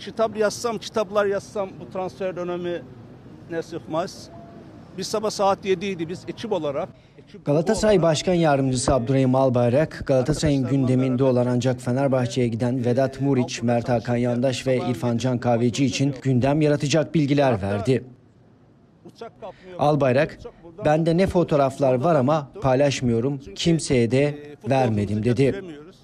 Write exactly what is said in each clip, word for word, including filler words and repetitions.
Kitap yazsam, kitaplar yazsam bu transfer dönemi ne sıkmaz. Biz sabah saat yediydi biz ekip olarak. Ekip Galatasaray olarak, Başkan Yardımcısı Abdurrahim Albayrak, Galatasaray'ın gündeminde olan ancak Fenerbahçe'ye giden Vedat Muriç, Mert Hakan Yandaş ve İrfan Can Kahveci için gündem yaratacak bilgiler verdi. Albayrak, "Bende ne fotoğraflar var ama paylaşmıyorum, kimseye de vermedim" dedi.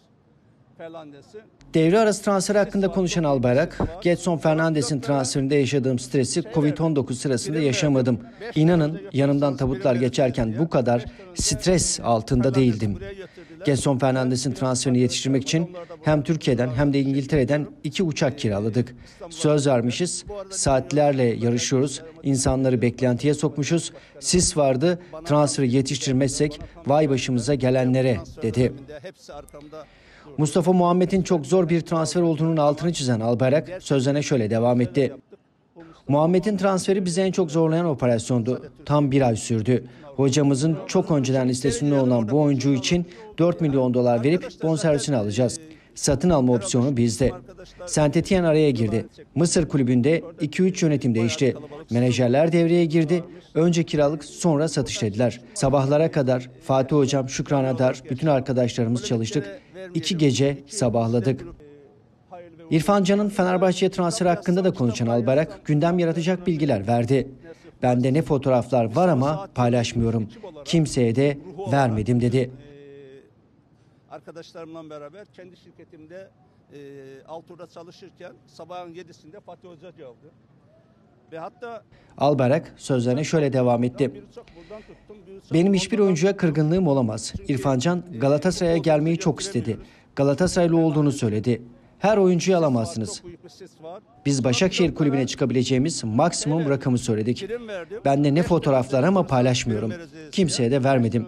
Devre arası transfer hakkında konuşan Albayrak, "Gedson Fernandes'in transferinde yaşadığım stresi Covid on dokuz sırasında yaşamadım. İnanın yanımdan tabutlar geçerken bu kadar stres altında değildim. Gedson Fernandes'in transferini yetiştirmek için hem Türkiye'den hem de İngiltere'den iki uçak kiraladık. Söz vermişiz, saatlerle yarışıyoruz, insanları beklentiye sokmuşuz. Sis vardı, transferi yetiştirmezsek vay başımıza gelenlere" dedi. Mustafa Muhammed'in çok zor bir transfer olduğunun altını çizen Albayrak sözlerine şöyle devam etti. "Muhammed'in transferi bizi en çok zorlayan operasyondu. Tam bir ay sürdü. Hocamızın çok önceden listesinde olan bu oyuncu için dört milyon dolar verip bonservisini alacağız. Satın alma opsiyonu bizde. Saint Etienne araya girdi. Mısır kulübünde iki üç yönetim değişti. Menajerler devreye girdi. Önce kiralık, sonra satış dediler. Sabahlara kadar Fatih Hocam, Şükran Adar, bütün arkadaşlarımız çalıştık. İki gece sabahladık." İrfan Can'ın Fenerbahçe'ye transferi hakkında da konuşan Albayrak gündem yaratacak bilgiler verdi. "Bende ne fotoğraflar var ama paylaşmıyorum. Kimseye de vermedim" dedi. Arkadaşlarımla beraber kendi şirketimde e, Altur'da çalışırken sabahın yedisinde Fatih Hoca geldi. Ve hatta Albayrak sözlerine şöyle devam etti. "Benim hiçbir oyuncuya kırgınlığım olamaz. İrfan Can Galatasaray'a gelmeyi çok istedi. Galatasaraylı olduğunu söyledi. Her oyuncuyu alamazsınız. Biz Başakşehir Kulübü'ne çıkabileceğimiz maksimum rakamı söyledik. Bende ne fotoğraflar ama paylaşmıyorum. Kimseye de vermedim."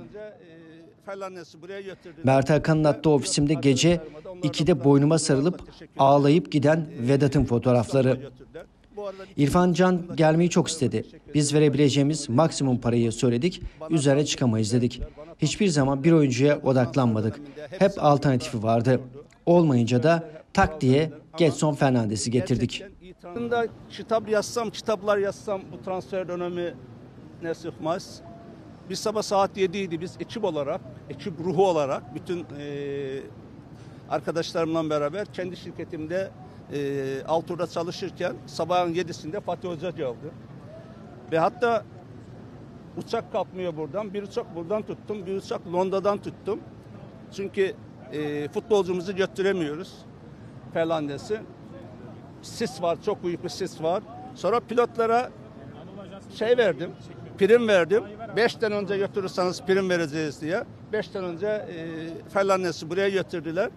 Mert Hakan'ın attığı ofisimde gece ikide boynuma sarılıp ağlayıp giden Vedat'ın fotoğrafları. İrfan Can gelmeyi çok istedi. Biz verebileceğimiz maksimum parayı söyledik, üzerine çıkamayız dedik. Hiçbir zaman bir oyuncuya odaklanmadık. Hep alternatifi vardı. Olmayınca da tak diye Gedson Fernandes'i getirdik. Kitap yazsam, kitaplar yazsam bu transfer dönemi ne sıkmaz. Biz sabah saat yediydi biz ekip olarak, ekip ruhu olarak bütün e, arkadaşlarımla beraber kendi şirketimde e, Altur'da çalışırken sabahın yedisinde Fatih Hoca geldi. Ve hatta uçak kalkmıyor buradan. Bir uçak buradan tuttum, bir uçak Londra'dan tuttum. Çünkü e, futbolcumuzu götüremiyoruz. Fernandes'i. Sis var, çok büyük bir sis var. Sonra pilotlara şey verdim, prim verdim. Beşten önce götürürseniz prim vereceğiz diye. Beşten önce e, Fernandes'i buraya götürdüler.